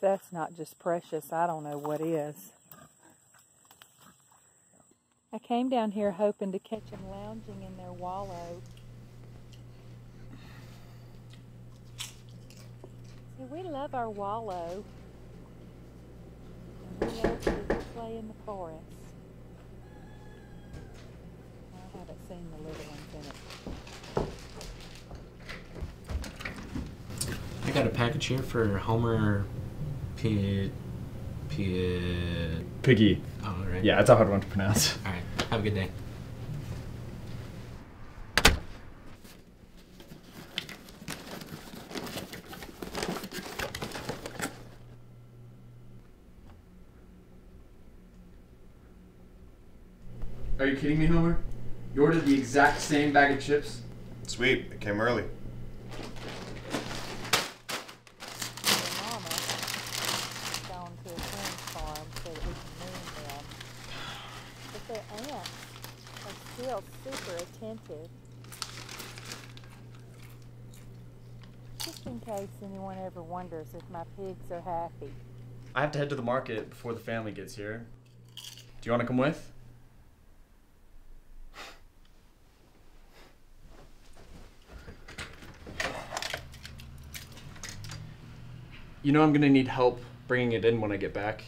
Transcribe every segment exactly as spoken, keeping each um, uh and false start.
that's not just precious, I don't know what is. I came down here hoping to catch them lounging in their wallow. See, we love our wallow. And we love to play in the forest. I haven't seen the little ones in it. I got a package here for Homer P... P... Piggy. Oh, right. Yeah, it's a hard one to pronounce. Alright, have a good day. Are you kidding me, Homer? You ordered the exact same bag of chips? Sweet, it came early. Mama gone to a friend's farm so that we can moon them. But their aunts are still super attentive. Just in case anyone ever wonders if my pigs are happy. I have to head to the market before the family gets here. Do you want to come with? You know I'm gonna need help bringing it in when I get back.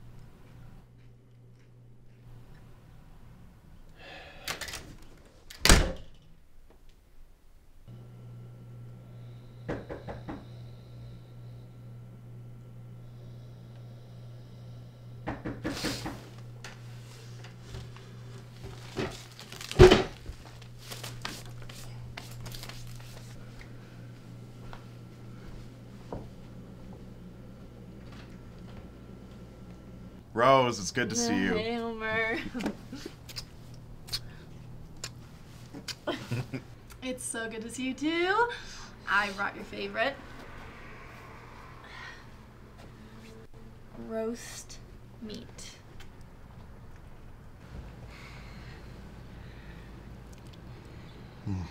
Rose, it's good to see you. Hey, Homer. It's so good to see you too. I brought your favorite. Roast meat. Mm.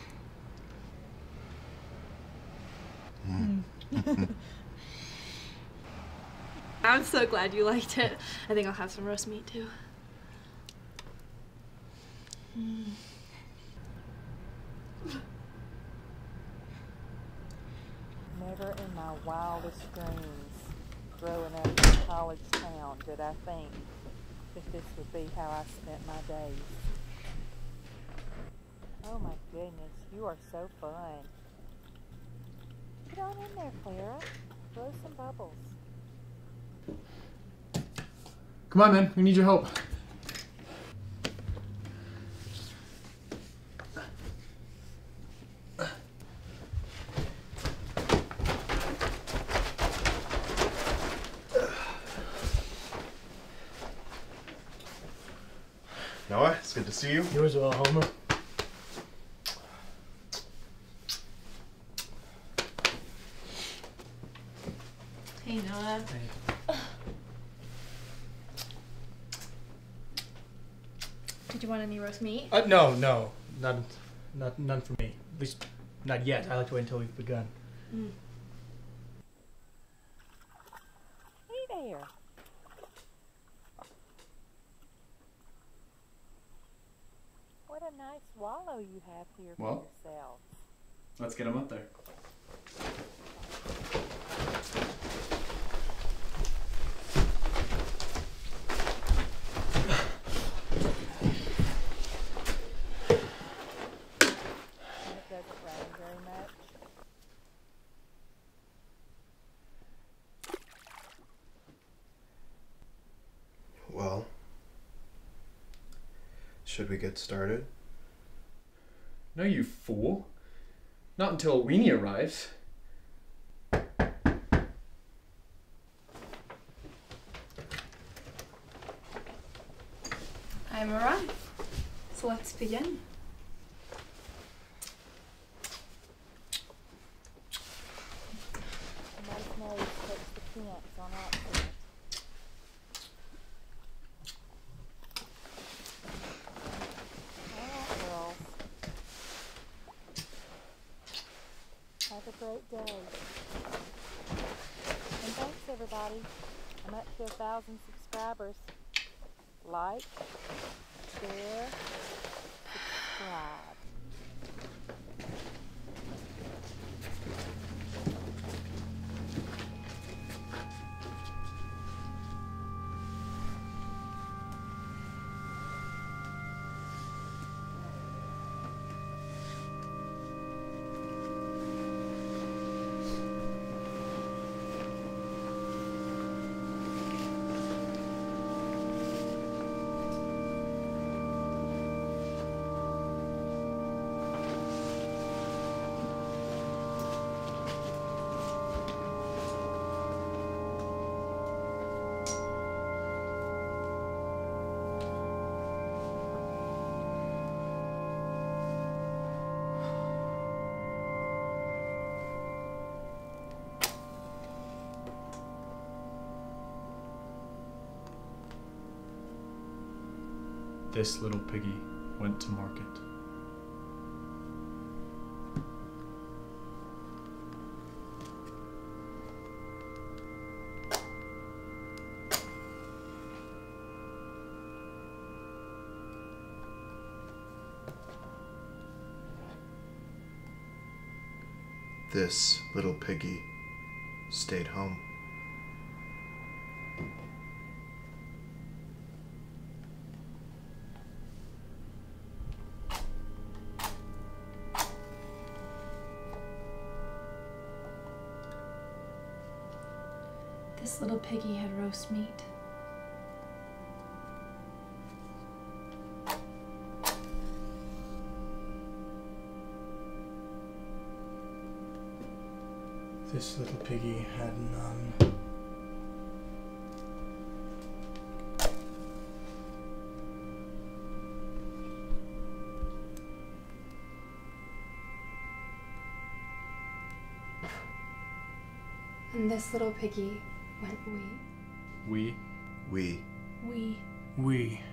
Mm. I'm so glad you liked it. I think I'll have some roast meat too. Mm. Never in my wildest dreams, growing up in a college town, did I think that this would be how I spent my days. Oh my goodness, you are so fun. Get on in there, Clara. Blow some bubbles. Come on, man. We need your help. Noah, it's good to see you. You as well, Homer. Hey, Noah. Hey. Did you want any roast meat? Uh, no, no, not, not, none for me. At least, not yet. I like to wait until we've begun. Mm. Hey there. What a nice wallow you have here for Well, yourselves. let's get them up there. Well, should we get started? No, you fool. Not until Weenie arrives. I'm arrived. So let's begin. A nice nose takes the pants on accident. Alright, girls. Have a great day. And thanks everybody. I'm up to a thousand subscribers. Like, share, subscribe. This little piggy went to market. This little piggy stayed home. This little piggy had roast meat. This little piggy had none. And this little piggy went wee. We We. We. We.